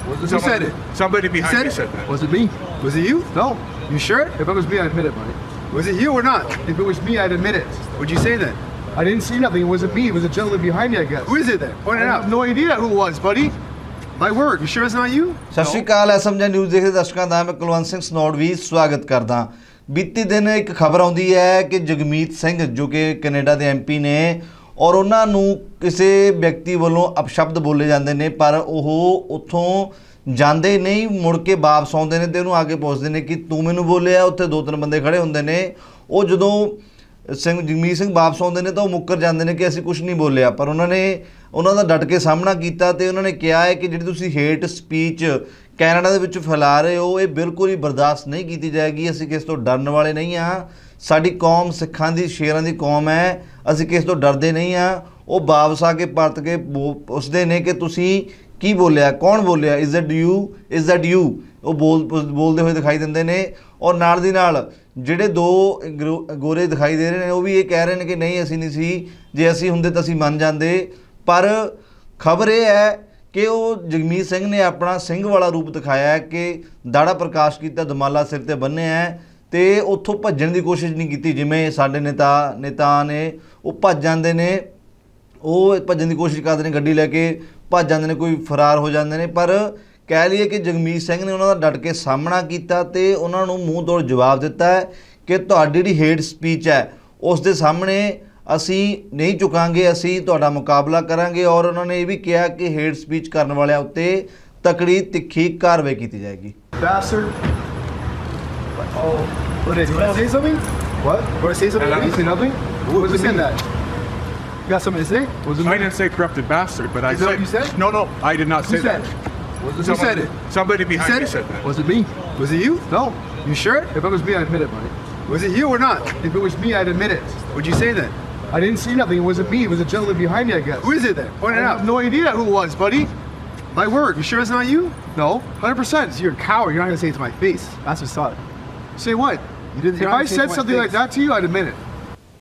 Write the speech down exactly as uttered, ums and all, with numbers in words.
Who said it? Somebody behind said me it? said that. Was it me? Was it you? No. You sure? If it was me, I'd admit it, buddy. Was it you or not? If it was me, I'd admit it. What'd you say then? I didn't see nothing. It wasn't me. It was a gentleman behind me, I guess. Who is it then? Point I it have out. no idea who it was, buddy. My word. You sure it's not you? ਸਤਿ ਸ਼੍ਰੀ ਅਕਾਲ SMG news ਦੇਖਦੇ ਦਰਸ਼ਕਾਂ ਦਾ ਮੈਂ ਕੁਲਵੰਤ ਸਿੰਘ ਸਨੌੜ ਵੀ ਸਵਾਗਤ ਕਰਦਾ। ਬੀਤੀ ਦਿਨ ਇੱਕ ਖਬਰ ਆਉਂਦੀ ਹੈ ਕਿ ਜਗਮੀਤ ਸਿੰਘ ਜੋ ਕਿ ਕੈਨੇਡਾ ਦੇ ਐਮਪੀ ਨੇ ਔਰ ਉਹਨਾਂ ਨੂੰ ਕਿਸੇ ਵਿਅਕਤੀ ਵੱਲੋਂ ਅਪਸ਼ਬਦ ਬੋਲੇ ਜਾਂਦੇ ਨੇ ਪਰ ਉਹ ਉੱਥੋਂ ਜਾਂਦੇ ਨਹੀਂ ਮੁੜ ਕੇ ਵਾਪਸ ਆਉਂਦੇ ਨੇ ਤੇ ਉਹਨੂੰ ਆ ਕੇ ਪੁੱਛਦੇ ਨੇ ਕਿ ਤੂੰ ਮੈਨੂੰ ਬੋਲਿਆ। ਉੱਥੇ ਦੋ ਤਿੰਨ ਬੰਦੇ ਖੜੇ ਹੁੰਦੇ ਨੇ ਉਹ ਜਦੋਂ ਸਿੰਘ ਜਗਮੀਤ ਸਿੰਘ ਵਾਪਸ ਆਉਂਦੇ ਨੇ ਤਾਂ ਉਹ ਮੁੱਕਰ ਜਾਂਦੇ ਨੇ ਕਿ ਅਸੀਂ ਕੁਝ ਨਹੀਂ ਬੋਲਿਆ ਪਰ ਉਹਨਾਂ ਨੇ ਉਹਨਾਂ ਦਾ ਡਟ ਕੇ ਸਾਹਮਣਾ ਕੀਤਾ ਤੇ ਉਹਨਾਂ ਨੇ ਕਿਹਾ ਹੈ ਕਿ ਜਿਹੜੀ ਤੁਸੀਂ ਹੇਟ ਸਪੀਚ ਕੈਨੇਡਾ ਦੇ ਵਿੱਚ ਫੈਲਾ ਰਹੇ ਹੋ ਇਹ ਬਿਲਕੁਲ ਹੀ ਬਰਦਾਸ਼ਤ ਨਹੀਂ ਕੀਤੀ ਜਾਏਗੀ। ਅਸੀਂ ਕਿਸ ਤੋਂ ਡਰਨ ਵਾਲੇ ਨਹੀਂ ਹਾਂ। ਸਾਡੀ ਕੌਮ ਸਿੱਖਾਂ ਦੀ ਸ਼ੇਰਾਂ ਦੀ ਕੌਮ ਹੈ। ਅਸੀਂ ਕਿਸ ਤੋਂ ਡਰਦੇ ਨਹੀਂ ਹਾਂ। ਉਹ ਵਾਪਸ ਆ ਕੇ ਪਰਤ ਕੇ ਪੁੱਛਦੇ ਨੇ ਕਿ ਤੁਸੀਂ ਕੀ ਬੋਲਿਆ, ਕੌਣ ਬੋਲਿਆ, is that you is that you ਉਹ ਬੋਲ ਬੋਲਦੇ ਹੋਏ ਦਿਖਾਈ ਦਿੰਦੇ ਨੇ ਔਰ ਨਾਲ ਦੀ ਨਾਲ ਜਿਹੜੇ ਦੋ ਗੋਰੇ ਦਿਖਾਈ ਦੇ ਰਹੇ ਨੇ ਉਹ ਵੀ ਇਹ ਕਹਿ ਰਹੇ ਨੇ ਕਿ ਨਹੀਂ ਅਸੀਂ ਨਹੀਂ ਸੀ, ਜੇ ਅਸੀਂ ਹੁੰਦੇ ਤਾਂ ਅਸੀਂ ਮੰਨ ਜਾਂਦੇ। ਪਰ ਖਬਰ ਇਹ ਹੈ ਕਿ ਉਹ ਜਗਮੀਤ ਸਿੰਘ ਨੇ ਆਪਣਾ ਸਿੰਘ ਵਾਲਾ ਰੂਪ ਦਿਖਾਇਆ ਹੈ ਕਿ ਦਾੜਾ ਪ੍ਰਕਾਸ਼ ਕੀਤਾ, ਦਮਾਲਾ ਸਿਰ 'ਤੇ ਬੰਨ੍ਹਿਆ ਹੈ ਅਤੇ ਉੱਥੋਂ ਭੱਜਣ ਦੀ ਕੋਸ਼ਿਸ਼ ਨਹੀਂ ਕੀਤੀ ਜਿਵੇਂ ਸਾਡੇ ਨੇਤਾ ਨੇਤਾ ਨੇ ਉਹ ਭੱਜ ਜਾਂਦੇ ਨੇ, ਉਹ ਭੱਜਣ ਦੀ ਕੋਸ਼ਿਸ਼ ਕਰਦੇ ਨੇ, ਗੱਡੀ ਲੈ ਕੇ ਭੱਜ ਜਾਂਦੇ ਨੇ, ਕੋਈ ਫਰਾਰ ਹੋ ਜਾਂਦੇ ਨੇ। ਪਰ ਕਹਿ ਲਈਏ ਕਿ ਜਗਮੀਤ ਸਿੰਘ ਨੇ ਉਹਨਾਂ ਦਾ ਡਟ ਕੇ ਸਾਹਮਣਾ ਕੀਤਾ ਅਤੇ ਉਹਨਾਂ ਨੂੰ ਮੂੰਹ ਤੋੜ ਜਵਾਬ ਦਿੱਤਾ ਹੈ ਕਿ ਤੁਹਾਡੀ ਜਿਹੜੀ ਹੇਟ ਸਪੀਚ ਹੈ ਉਸ ਦੇ ਸਾਹਮਣੇ ਅਸੀਂ ਨਹੀਂ ਝੁਕਾਂਗੇ, ਅਸੀਂ ਤੁਹਾਡਾ ਮੁਕਾਬਲਾ ਕਰਾਂਗੇ। ਔਰ ਉਹਨਾਂ ਨੇ ਇਹ ਵੀ ਕਿਹਾ ਕਿ ਹੇਟ ਸਪੀਚ ਕਰਨ ਵਾਲਿਆਂ ਉੱਤੇ ਤਕੜੀ ਤਿੱਖੀ ਕਾਰਵਾਈ ਕੀਤੀ ਜਾਏਗੀ। Bastard. Oh, what is it? You want to say something? What? You want to say something? You say nothing? Who Was it said me? that? You got something to say? Was it I me? didn't say corrupted bastard, but I Is that said, what you said? No, no, I did not Who say said that. it? Who Someone- said it? Somebody behind said me it? said that. Was it me? Was it you? No. You sure? If it was me, I'd admit it, buddy. Was it you or not? If it was me, I'd admit it. What'd you say then? I didn't see nothing. It wasn't me. It was a gentleman behind me, I guess. Who is it then? Point I it have out. no idea who it was, buddy. My word. You sure it's not you? No, one hundred percent. You're a coward. You're not gonna say it to my face. That's what's up. Say what? You didn't. If I said something like that to you, I'd admit it.